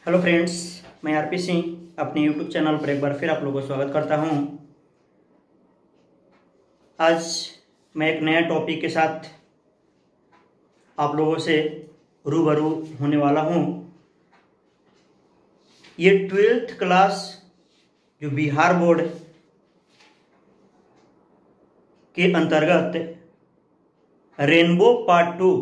Hello friends, मैं RP Singh अपने YouTube channel पर एक बार फिर आप लोगों को स्वागत करता हूं। आज मैं एक नया टॉपिक के साथ आप लोगों से रूबरू होने वाला हूं। ये 12th क्लास जो बिहार बोर्ड के अंतर्गत रेनबो पार्ट 2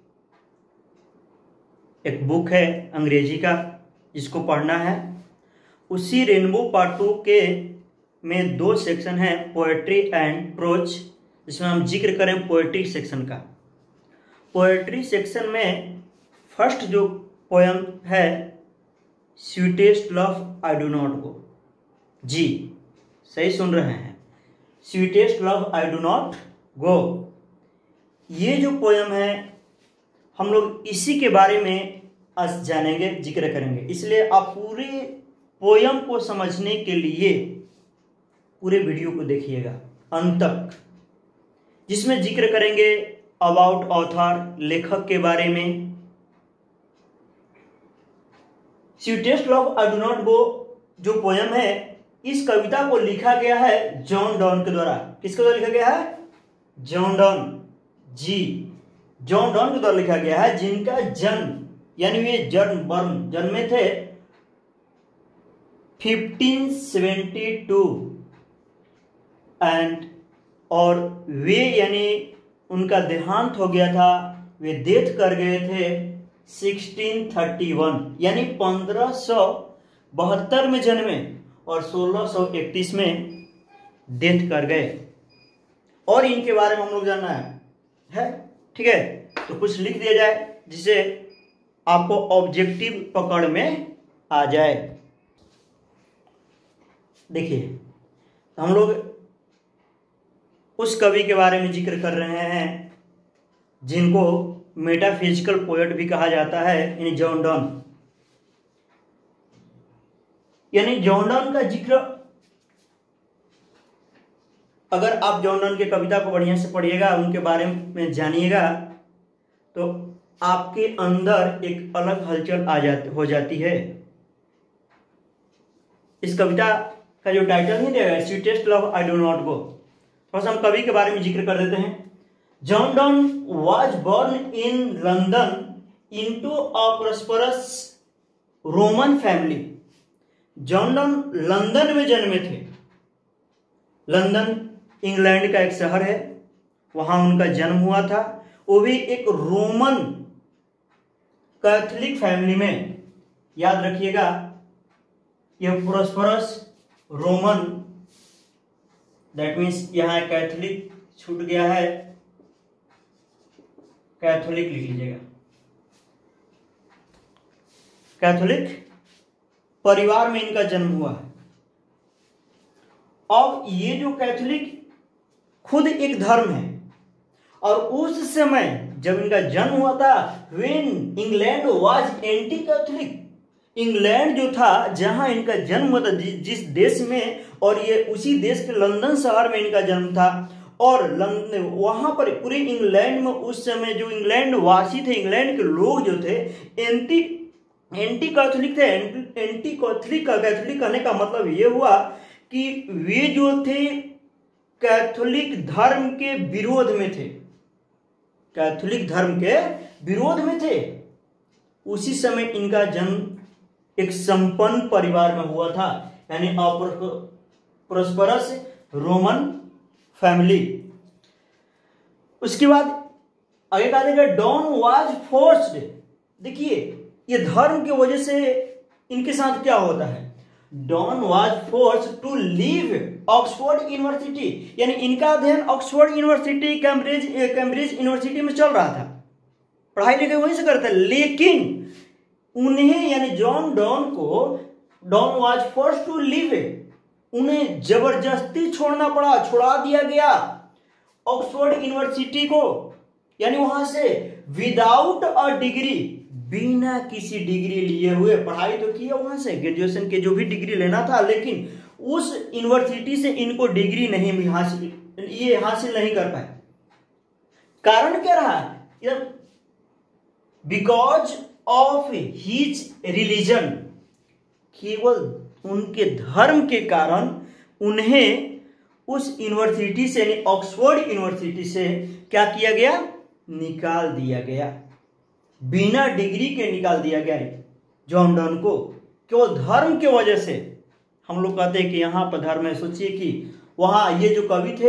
एक बुक है अंग्रेजी का जिसको पढ़ना है। उसी रेनबो पार्ट 2 के में 2 सेक्शन है, पोएट्री एंड प्रोज, जिसमें हम जिक्र करें पोएट्री सेक्शन का। पोएट्री सेक्शन में फर्स्ट जो पोयम है sweetest love I do not go. जी सही सुन रहे हैं, sweetest love I do not go. ये जो पोयम है हम लोग इसी के बारे में आज जानेंगे, जिक्र करेंगे। इसलिए आप पूरे पोयम को समझने के लिए पूरे वीडियो को देखिएगा अंत तक, जिसमें जिक्र करेंगे अबाउट ऑथर, लेखक के बारे में। Sweetest love I do not go जो पोयम है, इस कविता को लिखा गया है जॉन डॉन के द्वारा। किसके द्वारा लिखा गया है? John Donne. जी जॉन डॉन के द्वारा लिखा गया है, जिनका जन्म यानी वे जन्मे थे 1572 और वे यानी उनका देहांत हो गया था, वे डेथ कर गए थे 1631 यानी 1572 में जन्मे और 1631 में डेथ कर गए। और इनके बारे में हम लोग जानना है, ठीक है? तो कुछ लिख दिया जाए जिसे आपको ऑब्जेक्टिव पकड़ में आ जाए। देखिए, हम लोग उस कवि के बारे में जिक्र कर रहे हैं जिनको मेटाफिजिकल पोएट भी कहा जाता है, यानी जॉन डॉन। यानी जॉन डॉन का जिक्र, अगर आप जॉन डॉन की कविता को बढ़िया से पढ़िएगा, उनके बारे में जानिएगा, तो आपके अंदर एक अलग हलचल हो जाती है। इस कविता का जो टाइटल नहीं दिया गया, sweetest love I do not go, थोड़ा सा हम कवि के बारे में जिक्र कर देते हैं। John Donne was born in London into a prosperous Roman family. John Donne London में जन्मे थे। लंदन इंग्लैंड का एक शहर है, वहां उनका जन्म हुआ था। वो भी एक रोमन कैथोलिक फैमिली में। याद रखिएगा, यह प्रॉस्परस रोमन, दैट मीन्स यहां कैथोलिक छूट गया है, कैथोलिक लिख लीजिएगा। कैथोलिक परिवार में इनका जन्म हुआ है। अब ये जो कैथोलिक खुद एक धर्म है, और उस समय जब इनका जन्म हुआ था, when England was anti Catholic, England जो था जहां इनका जन्म हुआ था, जिस देश में, और ये उसी देश के लंदन शहर में इनका जन्म था। और वहां पर पूरे इंग्लैंड में उस समय जो इंग्लैंड वासी थे, इंग्लैंड के लोग जो थे एंटी कैथोलिक थे। एंटी कैथोलिक कहने का मतलब ये हुआ कि वे जो थे कैथोलिक धर्म के विरोध में थे, कैथोलिक धर्म के विरोध में थे। उसी समय इनका जन्म एक संपन्न परिवार में हुआ था, यानी प्रॉस्परस रोमन फैमिली। उसके बाद आगे कहा जाएगा डॉन वाज फोर्स्ड। देखिए, ये धर्म की वजह से इनके साथ क्या होता है, Donne was forced to leave Oxford University, यानी इनका अध्ययन ऑक्सफोर्ड यूनिवर्सिटी, कैम्ब्रिज यूनिवर्सिटी में चल रहा था, पढ़ाई लिखाई वहीं से करते, लेकिन उन्हें यानी जॉन डॉन को, Donne was forced to leave, उन्हें जबरदस्ती छोड़ना पड़ा, छुड़ा दिया गया ऑक्सफोर्ड यूनिवर्सिटी को, यानी वहां से विदाउट अ डिग्री, बिना किसी डिग्री लिए हुए। पढ़ाई तो किया वहां से, ग्रेजुएशन के जो भी डिग्री लेना था, लेकिन उस यूनिवर्सिटी से इनको डिग्री नहीं हासिल नहीं कर पाए। कारण क्या रहा? बिकॉज ऑफ हिज रिलीजन, केवल उनके धर्म के कारण उन्हें उस यूनिवर्सिटी से यानी ऑक्सफोर्ड यूनिवर्सिटी से क्या किया गया, निकाल दिया गया, बिना डिग्री के निकाल दिया गया जॉन डन को, केवल धर्म की वजह से। हम लोग कहते हैं कि यहाँ पर धर्म है। सोचिए कि वहाँ ये जो कवि थे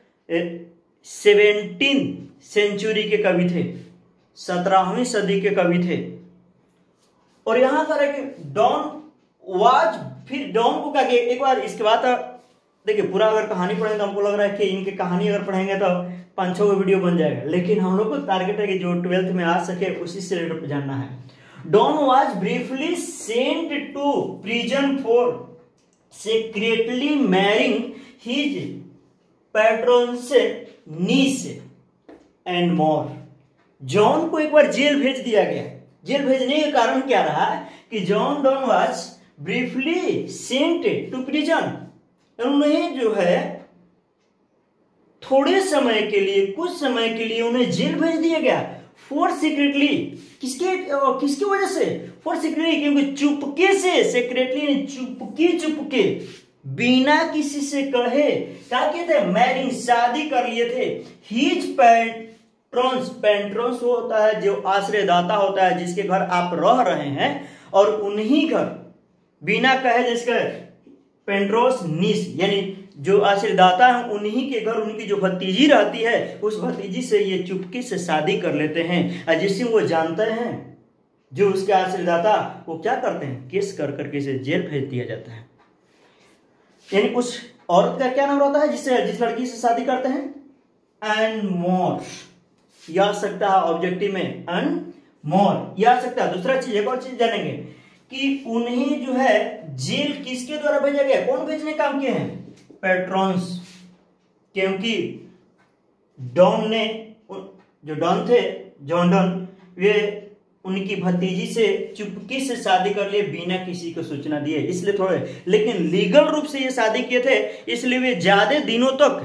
17वीं सेंचुरी के कवि थे, 17वीं सदी के कवि थे, और यहाँ पर है कि डॉन वाज, फिर डॉन को क्या किया एक बार। इसके बाद देखिए पूरा अगर कहानी पढ़ेंगे तो हमको लग रहा है कि इनकी कहानी अगर पढ़ेंगे तो 5-6 वीडियो बन जाएगा, लेकिन हम लोग को टारगेट है कि जो 12th में आ सके उसी से रिलेटेड जानना है। Donne was briefly sent to prison for secretly marrying his patron's niece and more। जॉन को एक बार जेल भेज दिया गया। जेल भेजने का कारण क्या रहा कि John Donne was briefly sent to prison, उन्हें जो है थोड़े समय के लिए, कुछ समय के लिए उन्हें जेल भेज दिया गया फॉर सीक्रेटली। किसकी वजह से? फॉर सीक्रेटली, क्योंकि चुपके से, सेक्रेटली चुपके बिना किसी से कहे क्या किए थे, मैरिंग शादी कर लिए थे, हिज पैट्रॉन्स वो होता है जो आश्रयदाता होता है, जिसके घर आप रह रहे हैं, और उन्हीं घर बिना कहे, जिसका पेंट्रोस नीस यानी जो आश्रयदाता है उन्हीं के घर उनकी जो भतीजी रहती है, उस भतीजी से ये चुपके से शादी कर लेते हैं, जिससे वो जानते हैं जो उसके आश्रयदाता, वो क्या करते हैं, केस कर करके इसे जेल भेज दिया जाता है। यानी उस औरत का क्या नाम रहता है जिस लड़की से शादी करते हैं, एंड मोर, याद सकता है ऑब्जेक्टिव में एंड मोर याद सकता है। दूसरा चीज, एक और चीज जानेंगे कि उन्हें जो है जेल किसके द्वारा भेजा गया, कौन भेजने काम किए हैं, पैट्रॉन्स, क्योंकि डॉन ने, जो डॉन थे जॉन डन, वे उनकी भतीजी से चुपके से शादी कर लिए बिना किसी को सूचना दिए, इसलिए थोड़े, लेकिन लीगल रूप से ये शादी किए थे, इसलिए वे ज्यादा दिनों तक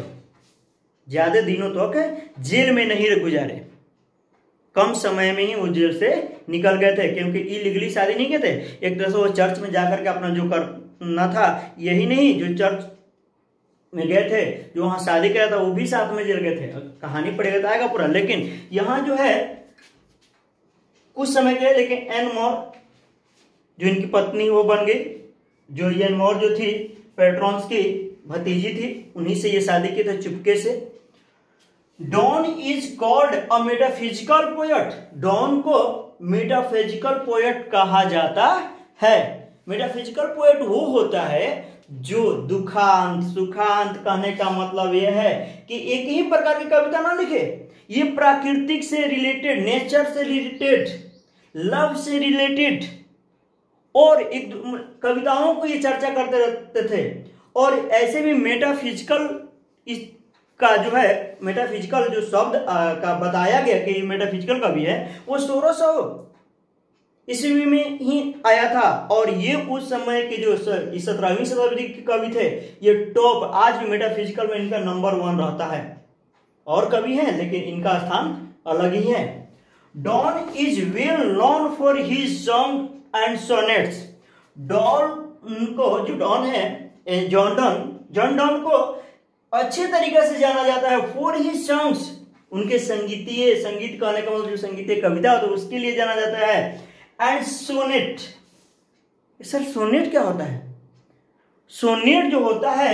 जेल में नहीं गुजारे, कम समय में ही वो जेल से निकल गए थे, क्योंकि इलीगली शादी नहीं किए थे। एक तरह से वो चर्च में जाकर के अपना जो करना था, यही नहीं, जो चर्च में गए थे, जो वहां शादी किया था, वो भी साथ में जेल गए थे। कहानी पढ़ेगा तो आएगा पूरा, लेकिन यहां जो है कुछ समय के, लेकिन एन मोर जो इनकी पत्नी वो बन गई, जो एन मोर जो थी पैट्रॉन्स की भतीजी थी, उन्हीं से ये शादी की थी चुपके से। Donne is called a metaphysical poet, Donne को मेटाफिजिकल पोएट कहा जाता है। मेटाफिजिकल पोएट वो होता है जो दुखांत सुखांत, कहने का मतलब यह है कि एक ही प्रकार की कविता ना लिखे, ये प्राकृतिक से रिलेटेड, नेचर से रिलेटेड, लव से रिलेटेड, और एक कविताओं को ये चर्चा करते रहते थे। और ऐसे भी मेटाफिजिकल का जो है, मेटाफिजिकल जो शब्द का बताया गया कि मेटाफिजिकल कवि है, वो 1600 ईस्वी में ही आया था, और ये उस समय के जो 17वीं शताब्दी के कवि थे, ये टॉप, आज भी मेटाफिजिकल में इनका नंबर 1 रहता है। और कवि हैं लेकिन इनका स्थान अलग ही है। Donne is well known for his song and sonnets, Donne को, जो डॉन है जॉन डन को अच्छे तरीके से जाना जाता है फॉर हिज सॉन्ग्स, उनके संगीत कहने का मतलब जो संगीतीय कविता हो तो उसके लिए जाना जाता है, एंड सोनेट। सर सोनेट क्या होता है? सोनेट जो होता है,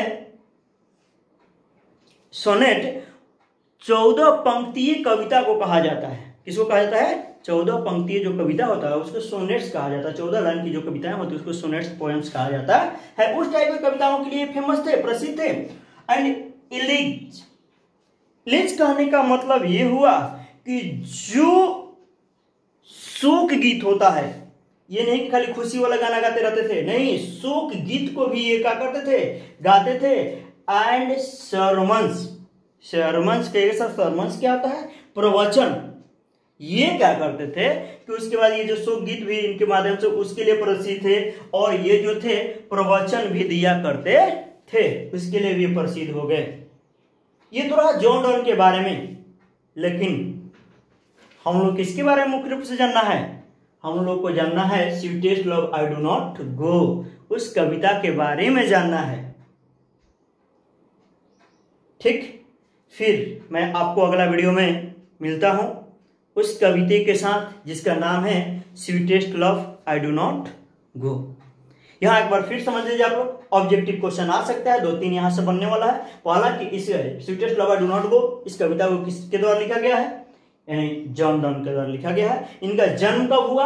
सोनेट 14 पंक्तिय कविता को कहा जाता है। किसको कहा जाता है? 14 पंक्तिय जो कविता होता है उसको सोनेट्स कहा जाता है। 14 लाइन की जो कविताएं होती है उसको सोनेट्स पोएम्स कहा जाता है। उस टाइप की कविताओं के लिए फेमस थे, प्रसिद्ध थे। एंड इलेज कहने का मतलब ये हुआ कि जो शोक गीत होता है, ये नहीं कि खाली खुशी वाला गाना गाते रहते थे, नहीं, शोक गीत को भी ये क्या करते थे, गाते थे। एंड सरमन्स, सरमन्स क्या होता है? प्रवचन। ये क्या करते थे कि उसके बाद ये जो शोक गीत भी इनके माध्यम से उसके लिए प्रसिद्ध थे, और ये जो थे प्रवचन भी दिया करते थे, उसके लिए भी प्रसिद्ध हो गए। ये तो रहा जॉन डन के बारे में। लेकिन हम लोग किसके बारे में मुख्य रूप से जानना है? हम लोग को जानना है sweetest love I do not go, उस कविता के बारे में जानना है। ठीक, फिर मैं आपको अगला वीडियो में मिलता हूं उस कविता के साथ जिसका नाम है sweetest love I do not go. यहां एक बार फिर समझ लीजिए आप लोग, ऑब्जेक्टिव क्वेश्चन आ सकता है, 2-3 यहां से बनने वाला है। पहला कि इस sweetest love I do not go इस कविता को किसके द्वारा लिखा गया है, यानी जॉन डन के द्वारा लिखा गया है। इनका जन्म कब हुआ,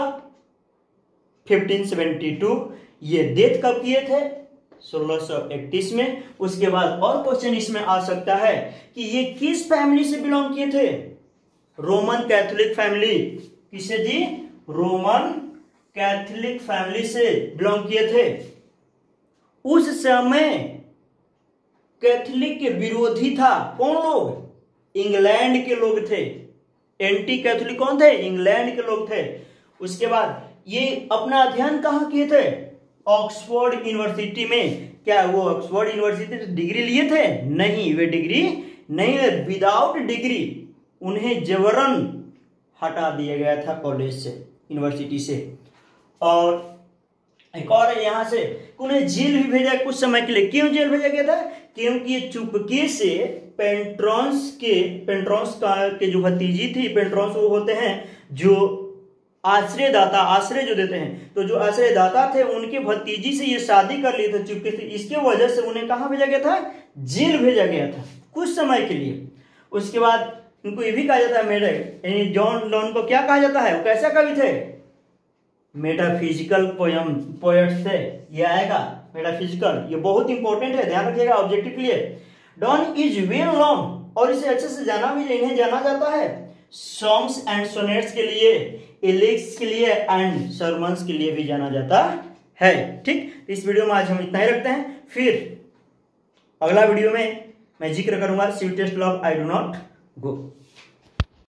1572। ये डेथ कब किए थे, 1631 में। उसके बाद और क्वेश्चन इसमें आ सकता है कि ये किस फैमिली से बिलोंग किए थे, रोमन कैथोलिक फैमिली। किसे जी, रोमन कैथोलिक फैमिली से बिलोंग किए थे। उस समय कैथोलिक के विरोधी था कौन लोग, इंग्लैंड के लोग थे। एंटी कैथोलिक कौन थे, इंग्लैंड के लोग थे। उसके बाद ये अपना अध्ययन कहाँ किए थे, ऑक्सफोर्ड यूनिवर्सिटी में। क्या वो ऑक्सफोर्ड यूनिवर्सिटी से डिग्री लिए थे, नहीं, वे डिग्री नहीं, विदाउट डिग्री उन्हें जबरन हटा दिया गया था कॉलेज से, यूनिवर्सिटी से। और एक और है यहां से, उन्हें जेल भी भेजा कुछ समय के लिए। क्यों जेल भेजा गया था, क्योंकि ये चुपके से पेंट्रॉन्स के जो भतीजी थी, पेंट्रॉन्स वो होते हैं जो आश्रयदाता, आश्रय जो देते हैं, तो जो आश्रयदाता थे उनके भतीजी से ये शादी कर लिए थे चुपके से। इसके वजह से उन्हें कहां भेजा गया था, जेल भेजा गया था कुछ समय के लिए। उसके बाद इनको ये भी कहा जाता है यानी जॉन डन को क्या कहा जाता है, वो कैसा कवि थे, मेटाफिजिकल पोएट थे। ये आएगा मेटाफिजिकल, ये बहुत इंपॉर्टेंट है, ध्यान रखिएगा ऑब्जेक्टिव के लिए। डॉन इज वेल नोन, और इसे अच्छे से जाना भी, इन्हें जाना जाता है सॉन्ग्स एंड सोनेट्स के लिए, एलेक्स के लिए एंड सरमन्स के लिए भी जाना जाता है। ठीक, इस वीडियो में आज हम इतना ही रखते हैं। फिर अगला वीडियो में मैं जिक्र करूंगा sweetest love I do not go.